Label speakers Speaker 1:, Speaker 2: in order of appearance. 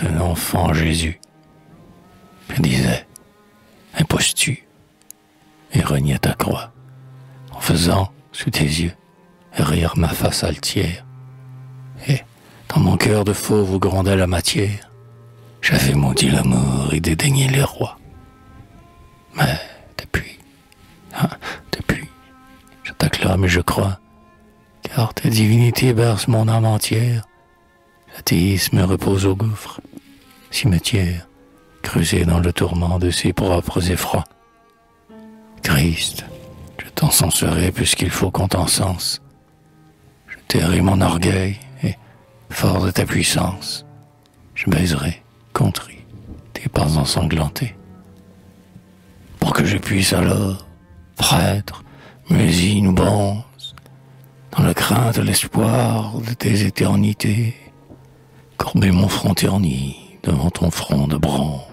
Speaker 1: un enfant Jésus. Je disais, imposes-tu, et reniais ta croix, en faisant, sous tes yeux, rire ma face altière. Et, dans mon cœur de fauve où grondait la matière, j'avais maudit l'amour et dédaigné les rois. Mais, depuis, je t'acclame et je crois, car ta divinité berce mon âme entière. L'athéisme repose au gouffre, cimetière, creusé dans le tourment de ses propres effrois. Christ, je t'en censurerai puisqu'il faut qu'on t'encense. Je tairai mon orgueil et, fort de ta puissance, je baiserai, contrit, tes pas ensanglantés. Pour que je puisse alors, prêtre, muezzin ou bonze, dans la crainte et l'espoir de tes éternités, courber mon front terni devant ton front de bronze.